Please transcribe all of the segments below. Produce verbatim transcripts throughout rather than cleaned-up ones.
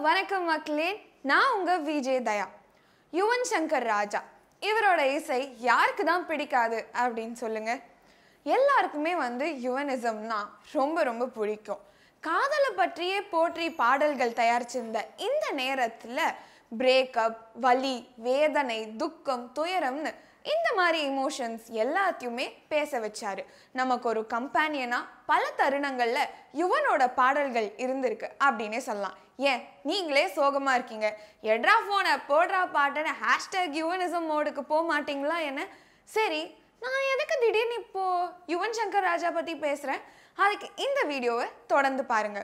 வணக்கம் மக்களே, நான் உங்க விஜே தயா. யுவன் சங்கர் ராஜா இவரோட இசை யாருக்கு தான் பிடிக்காது அப்படின்னு சொல்லுங்க. எல்லாருக்குமே வந்து யுவனிசம்னா ரொம்ப ரொம்ப பிடிக்கும். காதலை பற்றியே போற்றி பாடல்கள் தயாரிச்சிருந்த இந்த நேரத்தில் பிரேக்கப், வலி, வேதனை, துக்கம், துயரம்னு இந்த மாதிரி இமோஷன்ஸ் எல்லாத்தையுமே பேச வச்சாரு. நமக்கு ஒரு கம்பேனியனா பல தருணங்கள்ல யுவனோட பாடல்கள் இருந்திருக்கு அப்படின்னே சொல்லலாம். ஏன் நீங்களே சோகமா இருக்கீங்க, எட்ரா போனை போடுறா பாட்டுன்னு ஹேஷ்டேக் யுவனிசம் மோடுக்கு போக மாட்டீங்களா என்ன? சரி, நான் எதுக்கு திடீர்னு இப்போ யுவன் சங்கர் ராஜா பத்தி பேசுறேன், அதுக்கு இந்த வீடியோவை தொடர்ந்து பாருங்க.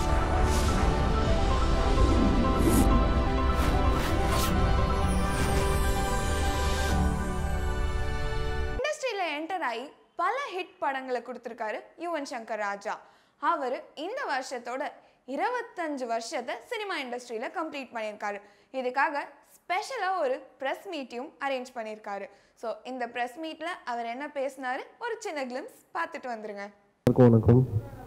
என்டர் ஆகி பல ஹிட் படங்களை கொடுத்திருக்காரு யுவன் சங்கர் ராஜா. அவர் இந்த வருஷத்தோட இருபத்தஞ்சு வருஷத்தை சினிமா இண்டஸ்ட்ரியில கம்ப்ளீட் பண்ணியிருக்காரு. இதுக்காக ஸ்பெஷலா ஒரு பிரஸ் மீட்டையும் அரேஞ்ச் பண்ணியிருக்காரு. ஸோ இந்த பிரஸ் மீட்ல அவர் என்ன பேசினாரு, ஒரு சின்ன கிளிம்ஸ் பார்த்துட்டு வந்துருங்க. வணக்கம்.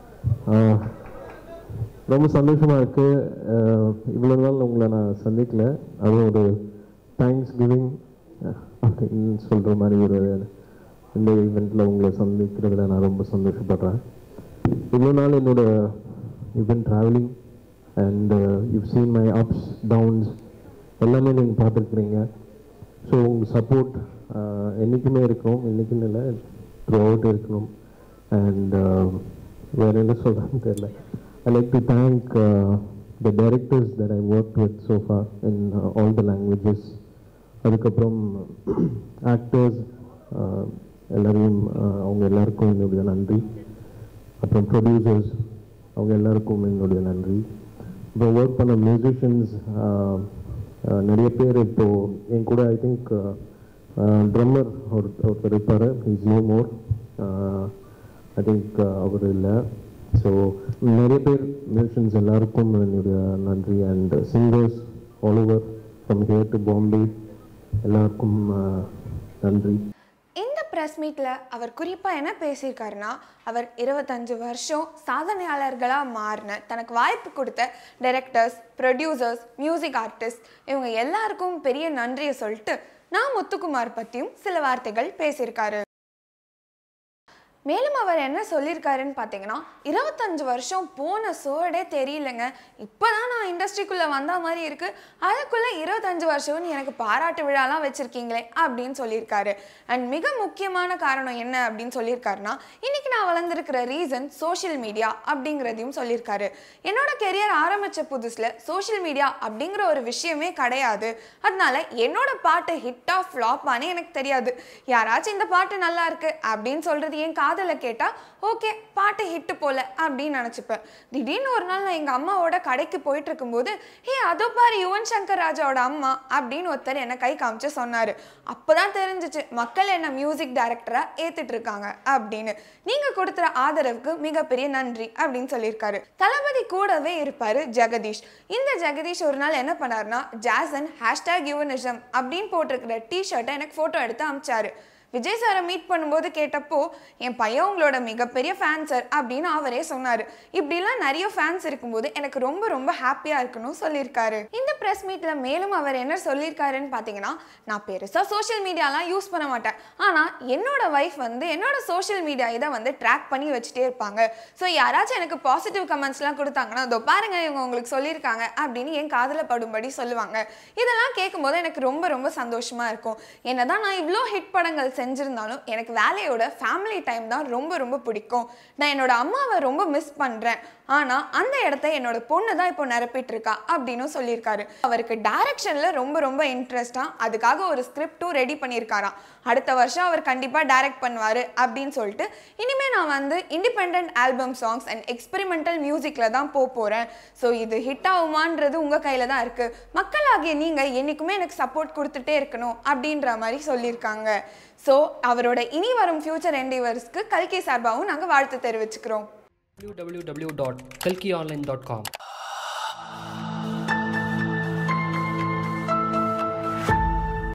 ரொம்ப சந்தோஷமா இருக்கு. இவ்வளோ நாள் உங்களை நான் சந்திக்கல, அது ஒரு தேங்க்ஸ் கிவிங் அப்படின்னு சொல்ற மாதிரி ஒரு இந்த ஈவெண்ட்டில் உங்களை சந்திக்கிறதுல நான் ரொம்ப சந்தோஷப்படுறேன். இவ்வளோ நாள் என்னோட event travelling and you seen my ups downs எல்லாமே நீங்கள் பார்த்துருக்குறீங்க. ஸோ உங்கள் சப்போர்ட் என்றைக்குமே இருக்கணும், என்றைக்குன்னு இல்லை, த்ரூ அவுட் இருக்கணும். அண்ட் வேறு என்ன சொல்கிறேன்னு தெரியல. I like to thank the directors that I work with so far in all the languages. அதுக்கப்புறம் ஆக்டர்ஸ் எல்லாரையும், அவங்க எல்லாருக்கும் என்னுடைய நன்றி. அப்புறம் ப்ரொடியூசர்ஸ், அவங்க எல்லாருக்கும் என்னுடைய நன்றி. இப்போ ஒர்க் பண்ண மியூசிஷியன்ஸ் நிறைய பேர் இப்போது என் கூட, ஐ திங்க் ட்ரம்மர் ஒரு ஒருத்தர் இருப்பார், is no more, I think அவர் இல்லை. ஸோ நிறைய பேர் மியூசிஷியன்ஸ் எல்லாருக்கும் என்னுடைய நன்றி. And singers all over from here to Bombay எல்லாருக்கும் நன்றி. இந்த ப்ரெஸ் மீட்டில் அவர் குறிப்பாக என்ன பேசியிருக்காருன்னா, அவர் இருபத்தஞ்சு வருஷம் சாதனையாளர்களாக மாறின, தனக்கு வாய்ப்பு கொடுத்த டைரக்டர்ஸ், ப்ரொடியூசர்ஸ், மியூசிக் ஆர்டிஸ்ட் இவங்க எல்லாருக்கும் பெரிய நன்றியை சொல்லிட்டு நான் முத்துக்குமார் பற்றியும் சில வார்த்தைகள் பேசியிருக்காரு. மேலும் அவர் என்ன சொல்லியிருக்காருன்னு பார்த்தீங்கன்னா, இருபத்தஞ்சு வருஷம் போன சோடே தெரியலங்க, இப்போ தான் நான் இண்டஸ்ட்ரிக்குள்ளே வந்த மாதிரி இருக்குது, அதுக்குள்ளே இருபத்தஞ்சு வருஷம்னு எனக்கு பாராட்டு விழாலாம் வச்சுருக்கீங்களே அப்படின்னு சொல்லியிருக்காரு. அண்ட் மிக முக்கியமான காரணம் என்ன அப்படின்னு சொல்லியிருக்காருன்னா, இன்றைக்கி நான் வளர்ந்துருக்கிற ரீசன் சோஷியல் மீடியா அப்படிங்கிறதையும் சொல்லியிருக்காரு. என்னோட கெரியர் ஆரம்பித்த புதுசில் சோஷியல் மீடியா அப்படிங்கிற ஒரு விஷயமே கிடையாது, அதனால என்னோட பாட்டு ஹிட்டாக ஃப்ளாப்பானே எனக்கு தெரியாது. யாராச்சும் இந்த பாட்டு நல்லா இருக்குது அப்படின்னு சொல்கிறது என் அதில் கேட்டால் ஓகே பாட்டு ஹிட்டு போல அப்படின்னு நினச்சிப்பேன். திடீர்னு ஒரு நாள் நான் எங்கள் அம்மாவோட கடைக்கு போயிட்டு இருக்கும்போது, ஹே அதோ பாரு யுவன் சங்கர் ராஜாவோட அம்மா அப்படின்னு ஒருத்தர் என்னை கை காமிச்சு சொன்னார். அப்போ தான் தெரிஞ்சிச்சு மக்கள் என்ன மியூசிக் டைரக்டராக ஏற்றுட்டு இருக்காங்க அப்படின்னு. நீங்கள் கொடுத்துற ஆதரவுக்கு மிகப்பெரிய நன்றி அப்படின்னு சொல்லியிருக்காரு. தளபதி கூடவே இருப்பார் ஜெகதீஷ். இந்த ஜெகதீஷ் ஒரு நாள் என்ன பண்ணாருன்னா, ஜாசன் ஹேஷ்டேக் யுவனிசம் அப்படின்னு போட்டிருக்கிற டிஷர்ட்டை எனக்கு ஃபோட்டோ எடுத்து அமிச்சாரு. விஜய் சாரை மீட் பண்ணும்போது கேட்டப்போ, என் பையன் உங்களோட மிகப்பெரிய ஃபேன் சார் அப்படின்னு அவரே சொன்னார். இப்படிலாம் நிறைய ஃபேன்ஸ் இருக்கும்போது எனக்கு ரொம்ப ரொம்ப ஹாப்பியாக இருக்கணும் சொல்லியிருக்காரு. இந்த ப்ரெஸ் மீட்டில் மேலும் அவர் என்ன சொல்லியிருக்காருன்னு பார்த்தீங்கன்னா, நான் பெருசாக சோஷியல் மீடியாலாம் யூஸ் பண்ண மாட்டேன், ஆனால் என்னோட ஒய்ஃப் வந்து என்னோட சோஷியல் மீடியா இதை வந்து ட்ராக் பண்ணி வச்சுட்டே இருப்பாங்க. ஸோ யாராச்சும் எனக்கு பாசிட்டிவ் கமெண்ட்ஸ்லாம் கொடுத்தாங்கன்னா, அதோ பாருங்க இவங்க உங்களுக்கு சொல்லியிருக்காங்க அப்படின்னு என் காதில் படும்படி சொல்லுவாங்க. இதெல்லாம் கேட்கும்போது எனக்கு ரொம்ப ரொம்ப சந்தோஷமாக இருக்கும். என்னதான் நான் இவ்வளோ ஹிட் படங்கள் செஞ்சிருந்தாலும் எனக்கு வேலையோட ஃபேமிலி டைம் தான் ரொம்ப ரொம்ப பிடிக்கும். நான் என்னோட அம்மாவை ரொம்ப மிஸ் பண்ணுறேன், ஆனால் அந்த இடத்த என்னோட பொண்ணு தான் இப்போ நிரப்பிட்டு இருக்கா அப்படின்னு சொல்லியிருக்காரு. அவருக்கு டைரக்ஷனில் ரொம்ப ரொம்ப இன்ட்ரெஸ்டாக, அதுக்காக ஒரு ஸ்கிரிப்டும் ரெடி பண்ணியிருக்காராம். அடுத்த வருஷம் அவர் கண்டிப்பாக டைரக்ட் பண்ணுவார் அப்படின்னு சொல்லிட்டு, இனிமேல் நான் வந்து independent album songs and experimental மியூசிக்கில் தான் போக போகிறேன். ஸோ இது ஹிட் ஆகுமான்றது உங்கள் கையில் தான் இருக்குது, மக்களாகிய நீங்கள் என்றைக்குமே எனக்கு சப்போர்ட் கொடுத்துட்டே இருக்கணும் அப்படின்ற மாதிரி சொல்லியிருக்காங்க. ஸோ அவரோட இனி வரும் ஃபியூச்சர் என்டிவர்ஸ்க்கு கல்கி சார்பாகவும் நாங்கள் வாழ்த்து தெரிவிச்சுக்கிறோம். w w w dot kalki online dot com